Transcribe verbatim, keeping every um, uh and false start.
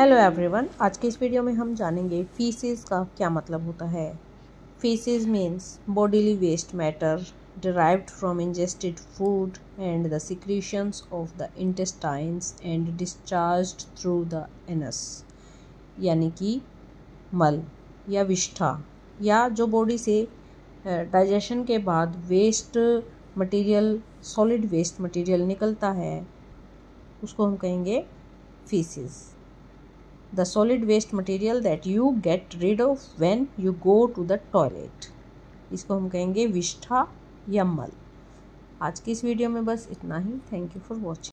Hello everyone, आज के इस वीडियो में हम जानेंगे फीसेस का क्या मतलब होता है। Faeces means bodily waste matter derived from ingested food and the secretions of the intestines and discharged through the anus, यानी कि मल या विष्ठा या जो बॉडी से डाइजेशन के बाद waste material, solid waste material निकलता है, उसको हम कहेंगे faeces. The solid waste material that you get rid of when you go to the toilet, इसको हम कहेंगे विष्ठा या मल। आज की इस वीडियो में बस इतना ही। Thank you for watching.